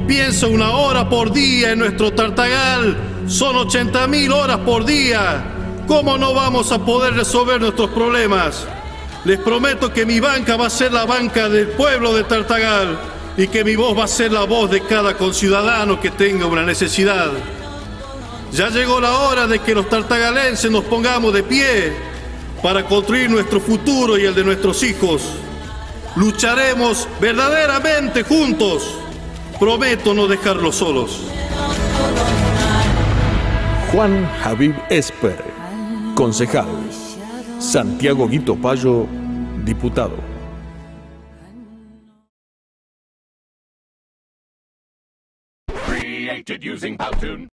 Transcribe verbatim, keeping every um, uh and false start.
piensa una hora por día en nuestro Tartagal. Son ochenta mil horas por día. ¿Cómo no vamos a poder resolver nuestros problemas? Les prometo que mi banca va a ser la banca del pueblo de Tartagal y que mi voz va a ser la voz de cada conciudadano que tenga una necesidad. Ya llegó la hora de que los tartagalenses nos pongamos de pie para construir nuestro futuro y el de nuestros hijos. Lucharemos verdaderamente juntos. Prometo no dejarlos solos. Juan Habib Esper, concejal. Santiago Guito Payo, diputado. Created using Powtoon.